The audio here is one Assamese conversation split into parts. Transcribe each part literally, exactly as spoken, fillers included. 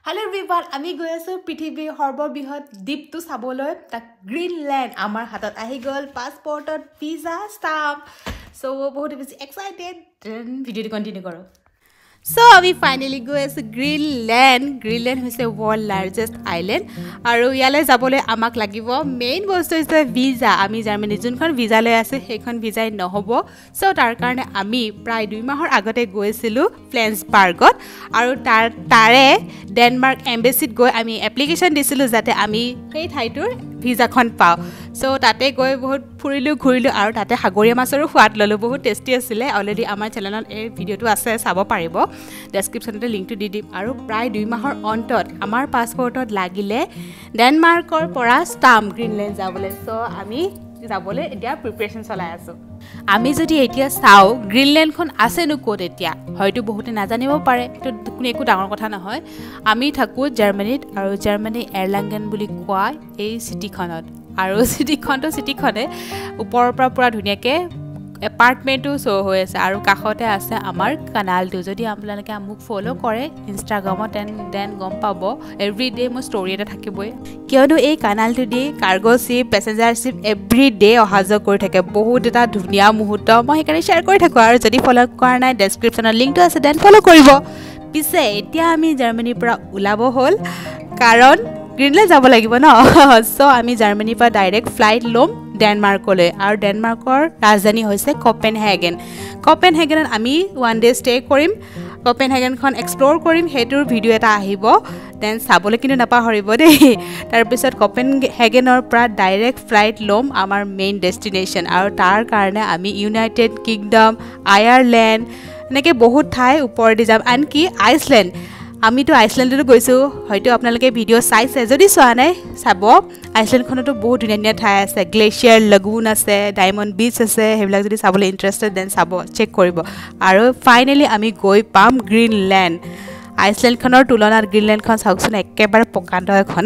Hello everyone, আমি গৈ আছো পৃথিৱীৰ সৰ্ববৃহৎ দ্বীপটো চাবলৈ তাক গ্ৰীনলেণ্ড আমাৰ হাতত আহি গল পাছপোৰ্টত ভিসা ষ্টাম্প সো বহুত বেছি এক্সাইটেড ভিডিওটো কন্টিনিউ কৰো So, we finally go to Greenland. Greenland is the world's largest island. And yale jabole amak lagibo main bostu is the visa. Ami Germany junkhon visa le ase hekhon visa no hobo. So tar karone ami pray two mahor agote goisilu Flensburg got. Aru tar tare Denmark embassy go ami application disilu jate ami hei thaitur visa khon pao. So tate goi bahut phurilu ghurilu aru tate hagoria masoru khwat lolu bahut tasty asile. Already amar channel e video tu ase sabo paribo. Description te link to di dim aru pray two mahor ontot amar passport ot lagile Denmark or pora stamp Greenland jabole so ami jabole etia preparation chalai asu ami jodi etia sao Greenland khon ase nu kot etia hoyto bahute na janibo pare to kune eku dangor kotha na hoy ami thaku Germany aru Germany Erlangen buli kwa ei city khonot aru city khon to city khone upor pra pura dhunia ke apartment to so hoy ase aru kakhote ase amar canal to jodi apnalake amuk follow kore Instagram ot and then gom pabo every day mo story eta thakiboi kiono ei canal to di cargo ship passenger ship every day ohajo kori thake bahut eta dhunia muhurto mo hekare share kori thaku aru jodi follow kora nai description link to ase then follow koribo pise etia ami Germany pura ulabo hol karon Greenland jabo lagibo na so ami Germany pa direct flight lom Denmark ole aru Denmarkor rajdhani hoise Copenhagen Copenhagen ami one day stay korim Copenhagen khon explore korim hetur video eta ahibo then sabole kinu napa horibo de tar pisot Copenhagen or pra direct flight lom amar main destination aru tar karone ami United Kingdom Ireland neke bahut thai upor di jam anki Iceland আমি তো আইসল্যান্ডে গৈছো হয়তো আপোনালোকে ভিডিও চাইছে যদি চোৱা নাই চাব আইসল্যান্ড খনটো বহুত ধুনীয়া ঠাই আছে গ্লেচিয়াৰ লাগুন আছে ডায়মণ্ড বিচ আছে হেবিলাক যদি চাবলৈ ইন্টাৰেষ্টেড দেন চাব চেক কৰিব আৰু ফাইনালি আমি গৈ পাম গ্ৰীনলেণ্ড আইসল্যান্ড খনৰ তুলনাত গ্ৰীনলেণ্ড খন চাওকচোন একেবাৰে প্ৰকাণ্ড এখন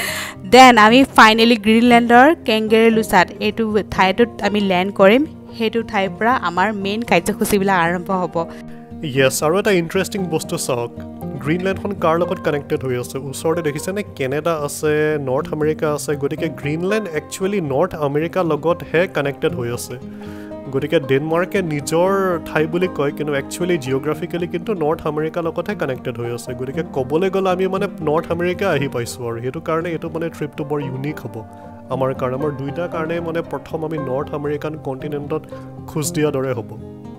দেন আমি ফাইনালি গ্ৰীনলেণ্ডৰ কেংগেৰুলুচাত এটো ঠাইটোত আমি ল্যান্ড কৰিম হেতু ঠাইৰ পৰা আমাৰ মেইন কাৰ্যসূচীবিলাক আৰম্ভ হ'ব Yes, আৰু এটা ইন্টাৰেষ্টিং বস্তু চাওক গ্ৰীনলেণ্ড খন কাৰ লগত কানেক্টেড হৈ আছে ওচৰতে দেখিছে নে কেনেডা আছে নৰ্থ আমেৰিকা আছে গতিকে গ্ৰীনলেণ্ড একচুৱেলি নৰ্থ আমেৰিকা লগত হে কানেক্টেড হৈ আছে গতিকে ডেনমাৰ্কে নিজৰ ঠাই বুলি কয় কিন্তু একচুৱেলি জিওগ্ৰাফিক্যালি কিন্তু নৰ্থ আমেৰিকা লগতহে কানেক্টেড হৈ আছে গতিকে ক'বলৈ গ'লে আমি মানে নৰ্থ আমেৰিকা আহি পাইছোঁ আৰু সেইটো কাৰণে এইটো মানে ট্ৰিপটো বৰ ইউনিক হ'ব আমাৰ কাৰণে আমাৰ দুইটা কাৰণে মানে প্ৰথম আমি নৰ্থ আমেৰিকান কণ্টিনেণ্টত খোজ দিয়াৰ দৰে হ'ব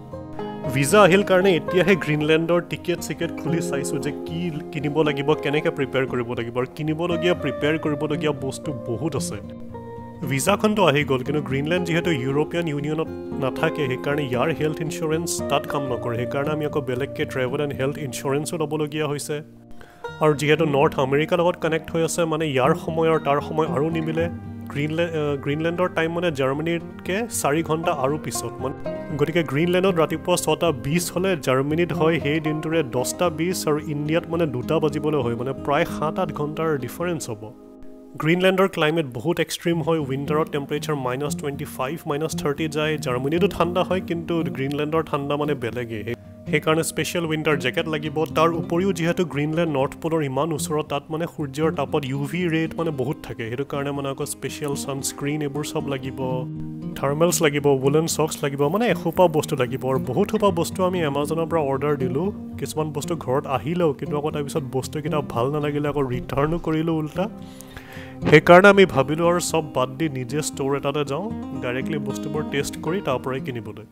ভিসা আহিল কাৰণে এতিয়াহে গ্ৰীনলেণ্ডৰ টিকেট সিকেট খুলি চাইছো যে কি কিনিব লাগিব কেনেকৈ প্ৰিপেয়াৰ কৰিব লাগিব আৰু কিনিবলগীয়া প্ৰিপেয়াৰ কৰিবলগীয়া বস্তু বহুত আছে ভিসাখনটো আহি গ'ল কিন্তু গ্ৰীনলেণ্ড যিহেতু ইউৰোপিয়ান ইউনিয়নত নাথাকে সেইকাৰণে ইয়াৰ হেল্থ ইঞ্চুৰেঞ্চ তাত কাম নকৰে সেইকাৰণে আমি আকৌ বেলেগকৈ ট্ৰেভেল এণ্ড হেল্থ ইঞ্চুৰেঞ্চো ল'বলগীয়া হৈছে আৰু যিহেতু নৰ্থ আমেৰিকাৰ লগত কানেক্ট হৈ আছে মানে ইয়াৰ সময় আৰু তাৰ সময় আৰু নিমিলে গ্ৰীনলেণ্ড গ্ৰীনলেণ্ডৰ টাইম মানে জাৰ্মানীতকৈ চাৰি ঘণ্টা আৰু পিছত মানে গতিকে গ্ৰীনলেণ্ডত ৰাতিপুৱা ছটা বিছ হ'লে জাৰ্মানীত হয় সেই দিনটোৰে দহটা বিছ আৰু ইণ্ডিয়াত মানে দুটা বাজিবলৈ হয় মানে প্ৰায় সাত আঠ ঘণ্টাৰ ডিফাৰেঞ্চ হ'ব গ্ৰীনলেণ্ডৰ ক্লাইমেট বহুত এক্সট্ৰিম হয় উইণ্টাৰত temperature minus twenty five minus thirty যায় জাৰ্মানীতো ঠাণ্ডা হয় কিন্তু গ্ৰীনলেণ্ডৰ ঠাণ্ডা মানে বেলেগেই সেইকাৰণে স্পেচিয়েল উইণ্টাৰ জেকেট লাগিব তাৰ উপৰিও যিহেতু গ্ৰীনলেণ্ড নৰ্থ পলৰ ইমান ওচৰত তাত মানে সূৰ্যৰ তাপত ইউ ভি ৰেট মানে বহুত থাকে সেইটো কাৰণে মানে আকৌ স্পেচিয়েল ছানস্ক্ৰীন এইবোৰ চব লাগিব থাৰ্মেলছ লাগিব ৱুলেন চক্স লাগিব মানে এসোপা বস্তু লাগিব আৰু বহুত সোপা বস্তু আমি এমাজনৰ পৰা অৰ্ডাৰ দিলোঁ কিছুমান বস্তু ঘৰত আহিলেও কিন্তু আকৌ তাৰপিছত বস্তুকেইটা ভাল নালাগিলে আকৌ ৰিটাৰ্ণো কৰিলোঁ উল্টা সেইকাৰণে আমি ভাবিলোঁ আৰু চব বাদ দি নিজে ষ্ট'ৰ এটাতে যাওঁ ডাইৰেক্টলি বস্তুবোৰ টেষ্ট কৰি তাৰ পৰাই কিনিবলৈ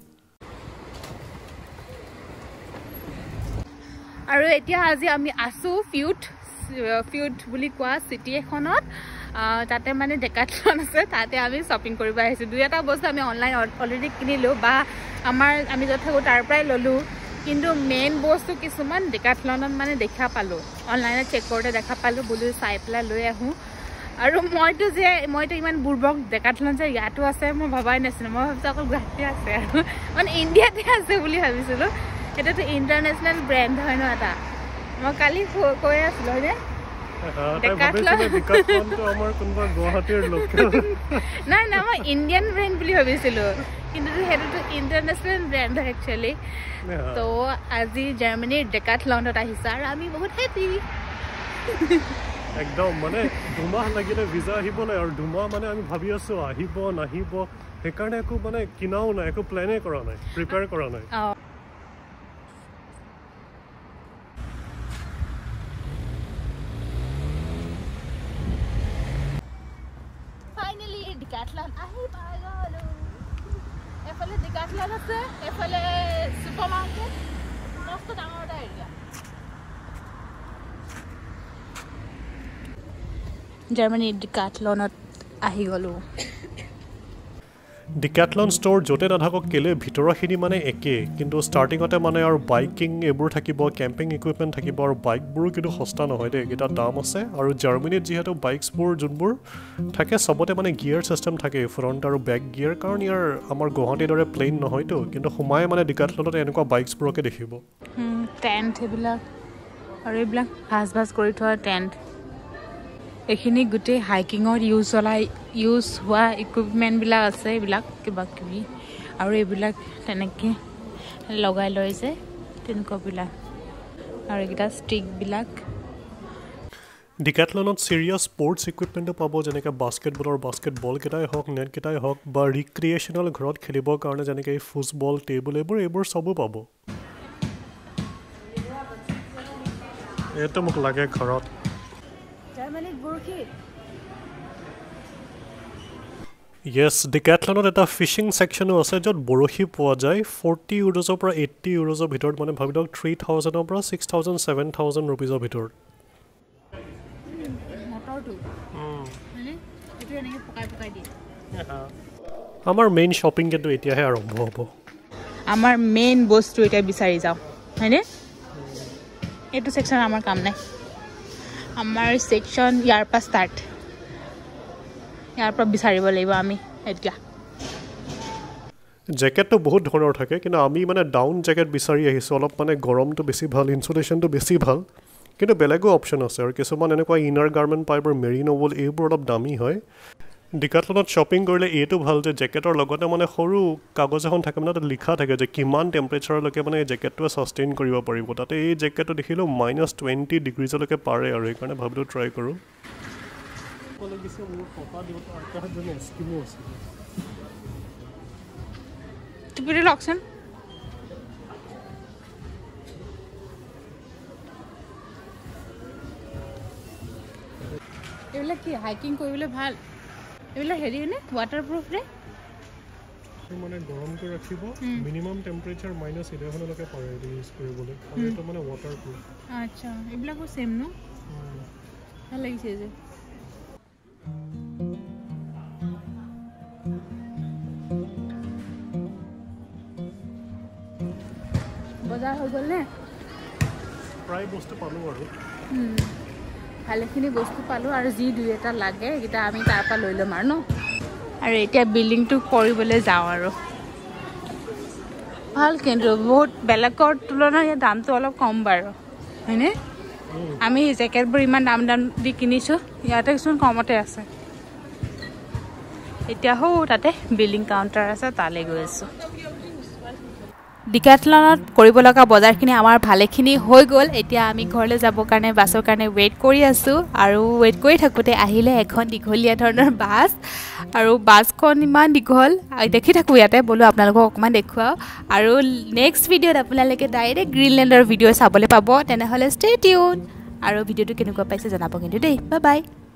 আৰু এতিয়া আজি আমি আছো ফিউথ ফিউথ বুলি কোৱা চিটি এখনত তাতে মানে ডেকাথলন আছে তাতে আমি শ্বপিং কৰিব আহিছোঁ দুই এটা বস্তু আমি অনলাইন অলৰেডি কিনিলোঁ বা আমাৰ আমি য'ত থাকোঁ তাৰ পৰাই ল'লোঁ কিন্তু মেইন বস্তু কিছুমান ডেকাথলনত মানে দেখা পালোঁ অনলাইনত চেক কৰোঁতে দেখা পালোঁ বোলো চাই পেলাই লৈ আহোঁ আৰু মইতো যে মইতো ইমান বুৰ্বক ডেকাথলন যে ইয়াতো আছে মই ভবাই নাছিলোঁ মই ভাবিছোঁ অকল গুৱাহাটীতে আছে আৰু মানে ইণ্ডিয়াতে আছে বুলি ভাবিছিলোঁ এটাতো ইণ্টাৰনেশ্যনেল ব্ৰেণ্ড হয় ন এটা মই কালি কৈ আছিলোঁ হয়নে নাই নাই মই ইণ্ডিয়ান ব্ৰেণ্ড বুলি ভাবিছিলোঁ কিন্তু সেইটোতো ইণ্টাৰনেশ্যনেল ব্ৰেণ্ড হয় একচুৱেলি তো আজি জাৰ্মানীৰ ডেকাথলনত আহিছে আৰু আমি বহুত হেপী একদম মানে দুমাহ লাগিলে ভিজা আহিবলৈ আৰু দুমাহ মানে আমি ভাবি আছো আহিব নাহিব সেইকাৰণে একো মানে কিনাও নাই একো প্লেনে কৰা নাই প্ৰিপেয়াৰ কৰা নাই ফাইনালি ডিকাথলন আহি পাই গলো এফালে ডিকাথলন আছে এফালে সুপাৰমাৰ্কেট মস্ত ডাঙৰ এটা এৰিয়া জাৰ্মানী ডিকাথলনত আহি গলো ডিকাথলন ষ্ট'ৰ য'তে নাথাকক কেলে ভিতৰৰখিনি মানে একে কিন্তু ষ্টাৰ্টিঙতে মানে আৰু বাইকিং এইবোৰ থাকিব কেম্পিং ইকুইপমেণ্ট থাকিব আৰু বাইকবোৰো কিন্তু সস্তা নহয় দেই এইকেইটা দাম আছে আৰু জাৰ্মানীত যিহেতু বাইকছবোৰ যোনবোৰ থাকে চবতে মানে গিয়াৰ ছিষ্টেম থাকে ফ্ৰণ্ট আৰু বেক গিয়াৰ কাৰণ ইয়াৰ আমাৰ গুৱাহাটীৰ দৰে প্লেইন নহয়তো কিন্তু সোমাই মানে ডিকাথলনত এনেকুৱা বাইকছবোৰকে দেখিব টেণ্ট এইবিলাক আৰু এইবিলাক ভাজ ভাজ কৰি থোৱা টেণ্ট এইখিনি গোটেই হাইকিঙত ইউজ চলাই ইউজ হোৱা ইকুইপমেণ্টবিলাক আছে এইবিলাক কিবা কিবি আৰু এইবিলাক তেনেকৈ লগাই লৈ যে তেনেকুৱাবিলাক আৰু এইকেইটা ষ্টিকবিলাক ডিকাথলনত চিৰিয়াছ স্পৰ্টছ ইকুইপমেণ্টো পাব যেনেকৈ বাস্কেটবলৰ বাস্কেটবলকেইটাই হওক নেটকেইটাই হওক বা ৰিক্ৰিয়েশ্যনেল ঘৰত খেলিবৰ কাৰণে যেনেকৈ এই ফুটবল টেবুল এইবোৰ এইবোৰ চবো পাব এইটো মোক লাগে ঘৰত য়েছ ডিকাথলনত এটা ফিচিং ছেকশ্যনো আছে য'ত বৰশী পোৱা যায় ফৰ্টি ইউৰোজৰ পৰা এইট্টি ইউৰোজৰ ভিতৰত মানে ভাবি লওক থ্ৰী থাউজেণ্ডৰ পৰা ছিক্স থাউজেণ্ড ছেভেন থাউজেণ্ড ৰুপিজৰ ভিতৰত আমাৰ মেইন শ্বপিং কিন্তু এতিয়াহে আৰম্ভ হ'ব আমাৰ মেইন বস্তু এতিয়া বিচাৰি যাওঁ হয়নে এইটো ছেকশ্যন আমাৰ কাম নাই আমাৰ ছেকশ্যন ইয়াৰ পৰা ষ্টাৰ্ট ইয়াৰ পৰা বিচাৰিব লাগিব আমি এতিয়া জেকেটটো বহুত ধৰণৰ থাকে কিন্তু আমি মানে ডাউন জেকেট বিচাৰি আহিছোঁ অলপ মানে গৰমটো বেছি ভাল ইনচুলেশ্যনটো বেছি ভাল কিন্তু বেলেগো অপশ্যন আছে আৰু কিছুমান এনেকুৱা ইনাৰ গাৰ্মেণ্ট পাইপ আৰু মেৰিন' ৱুল এইবোৰ অলপ দামী হয় ডিকাথলনত শ্বপিং কৰিলে এইটো ভাল যে জেকেটৰ লগতে মানে সৰু কাগজ এখন থাকে মানে তাত লিখা থাকে যে কিমান টেম্পাৰেচাৰলৈকে মানে এই জেকেটটোৱে ছাষ্টেইন কৰিব পাৰিব তাতে এই জেকেটটো দেখিলোঁ মাইনাছ টুৱেণ্টি ডিগ্ৰীজলৈকে পাৰে আৰু সেইকাৰণে ভাবিলোঁ ট্ৰাই কৰোঁ লওকচোন এইবিলাক কি হাইকিং কৰিবলৈ ভাল এইবিলাক হেৰি নে ৱাটাৰপ্ৰুফ নে মানে গৰমকৈ ৰাখিব মিনিমাম টেম্পাৰেচাৰ মাইনাছ ইলেভেনলৈকে পাৰে ইউজ কৰিবলৈ আৰু এইটো মানে ৱাটাৰপ্ৰুফ আচ্ছা এইবিলাকো চেম ন ভাল লাগিছে যে বজাৰ হৈ গ'ল নে প্ৰায় বস্তু পালোঁ আৰু ভালেখিনি বস্তু পালোঁ আৰু যি দুই এটা লাগে এইকেইটা আমি তাৰ পৰা লৈ ল'ম আৰু ন আৰু এতিয়া বিল্ডিংটো কৰিবলৈ যাওঁ আৰু ভাল কিন্তু বহুত বেলেগৰ তুলনাত ইয়াৰ দামটো অলপ কম বাৰু হয়নে আমি জেকেটবোৰ ইমান দাম দাম দি কিনিছোঁ ইয়াতে কিছুমান কমতে আছে এতিয়া হৌ তাতে বিল্ডিং কাউণ্টাৰ আছে তালৈ গৈ আছোঁ ডিকাথলনত কৰিব লগা বজাৰখিনি আমাৰ ভালেখিনি হৈ গ'ল এতিয়া আমি ঘৰলৈ যাবৰ কাৰণে বাছৰ কাৰণে ৱেইট কৰি আছোঁ আৰু ৱেইট কৰি থাকোঁতে আহিলে এখন দীঘলীয়া ধৰণৰ বাছ আৰু বাছখন ইমান দীঘল দেখি থাকোঁ ইয়াতে বোলো আপোনালোকক অকণমান দেখুৱাওঁ আৰু নেক্সট ভিডিঅ'ত আপোনালোকে ডাইৰেক্ট গ্ৰীণলেণ্ডৰ ভিডিঅ' চাবলৈ পাব তেনেহ'লে ষ্টে টিউন আৰু ভিডিঅ'টো কেনেকুৱা পাইছে জনাব কিন্তু দেই বাই বাই